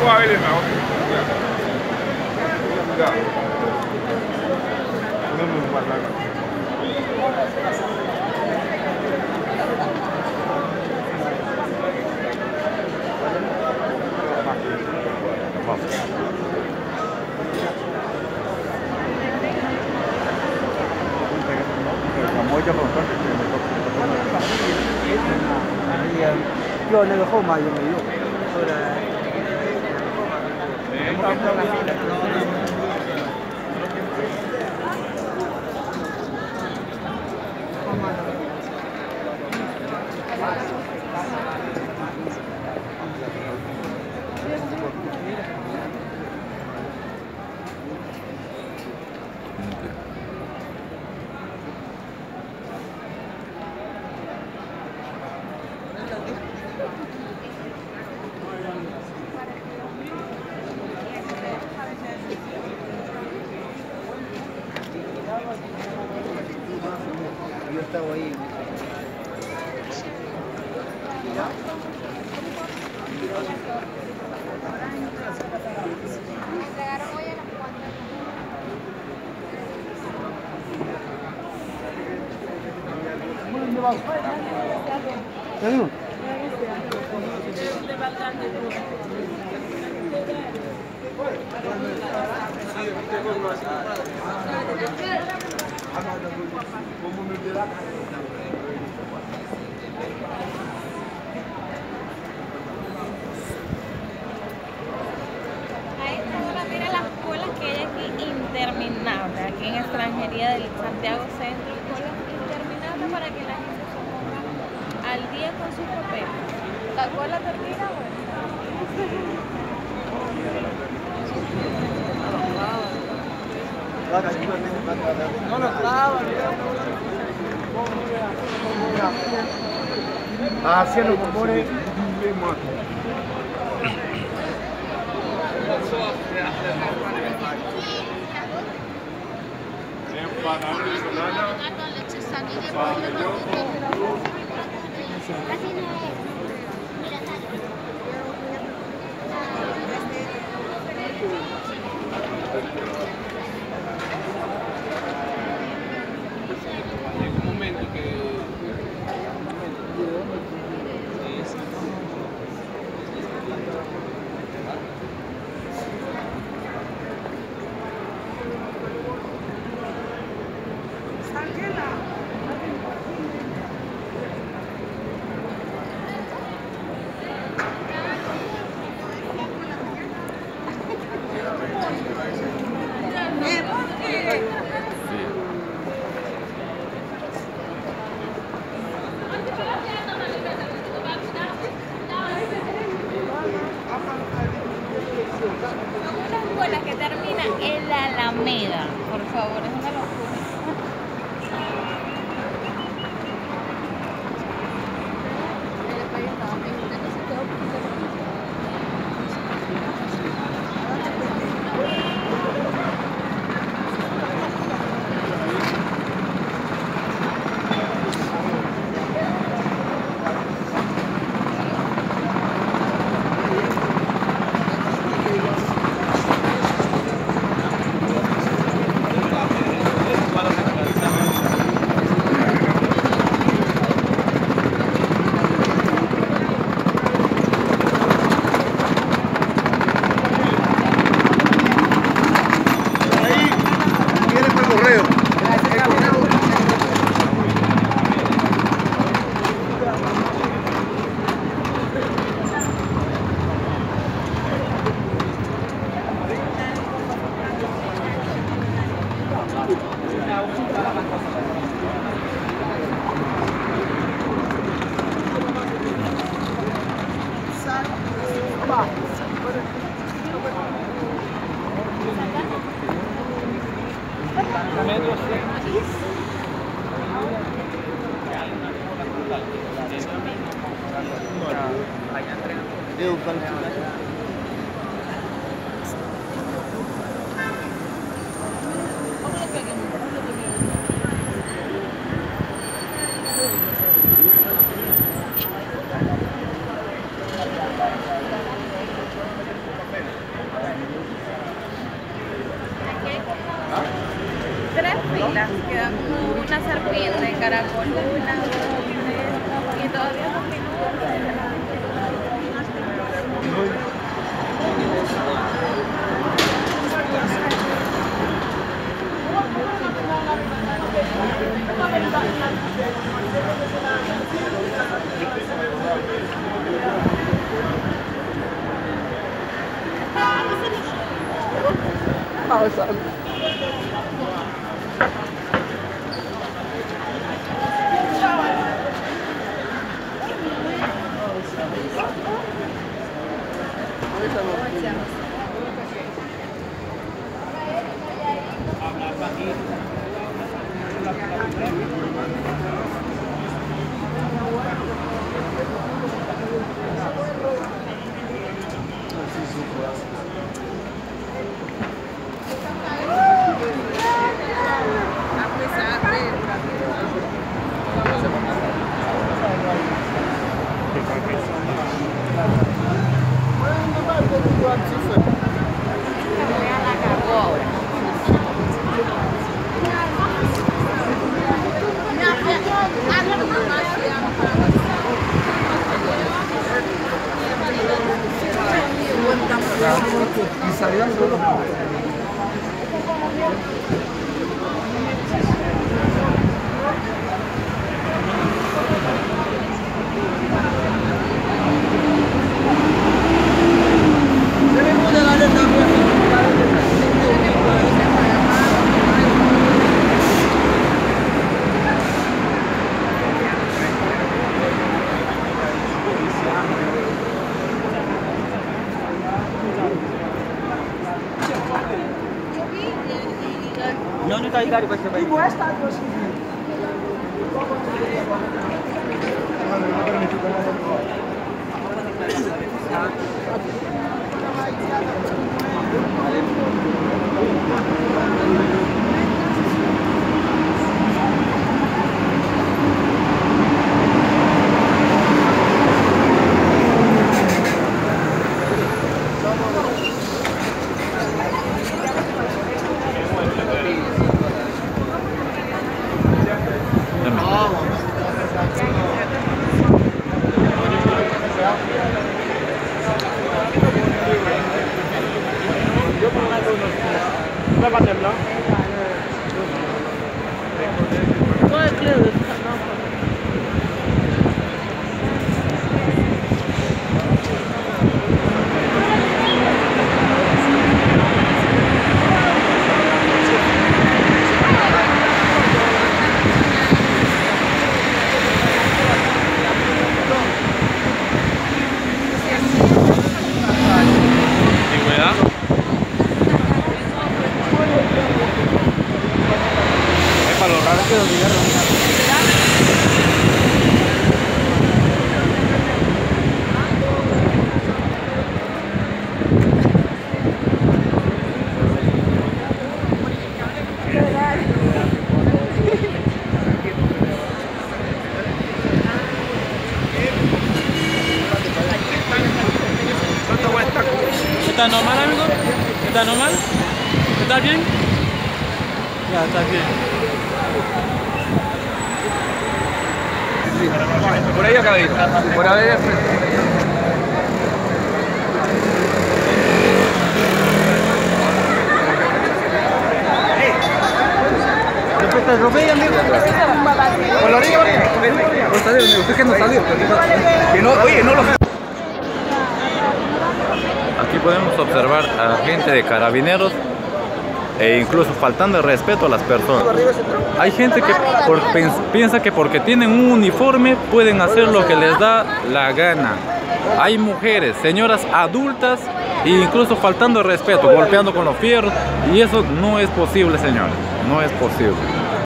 要那个号码也没用，后来。Yo estaba ahí. Mira las colas que hay aquí interminables, aquí en Extranjería del Santiago Centro, colas interminables para que la gente se ponga al día con sus papeles. La cola termina, bueno. No lo clavan, haciendo bombones. Una cola que termina en la Alameda, por favor, es una locura. caracol de una y todavía continúa. Y salían solo. Nyonya tayo gari pa siya ba? ¿Está normal, amigo? ¿Está normal? ¿Está bien? Ya, está bien. Sí. Por ahí acá, por ahí de frente. Por la orilla, usted que no salió. Que no, oye, no lo... Aquí podemos observar a gente de carabineros e incluso faltando el respeto a las personas. Hay gente que piensa que porque tienen un uniforme pueden hacer lo que les da la gana. Hay mujeres, señoras adultas e incluso faltando el respeto, golpeando con los fierros, y eso no es posible, señores, no es posible.